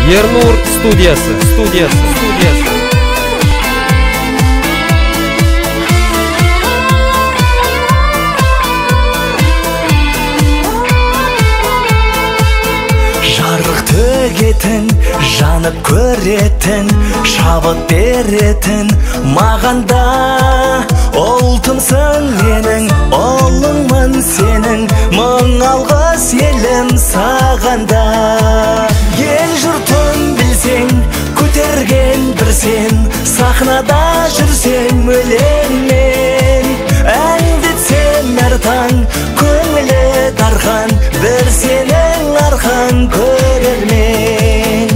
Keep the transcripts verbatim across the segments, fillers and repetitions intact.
Ернур студиясы, студиясы, студиясы. Жарық төгетін, жанып көретін, шабыт беретін мағанда. Ұлтымсың менің, ұлыңмын сенің, мың алғыс елім сағанда. Ел жұртын білсең, көтерген бір сен, сахнада жүрсең өлеңмен. Әндетсем әр таң, көңілі дархан, бір сенің арқан көрермен.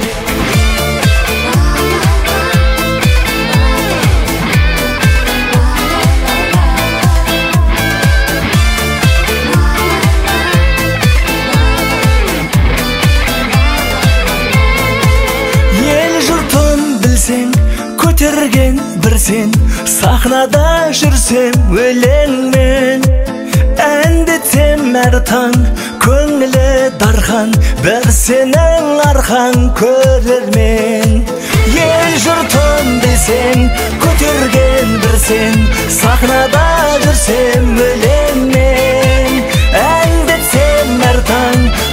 Көтерген бір сен, сахнада жүрсем өлеңмен. Әндетсем әр таң, көңілі дархан, бір сенің арқан көрермен. Ел жұртын білсең, көтерген бір сен, сахнада жүрсем өлеңмен. Әндетсем әр таң,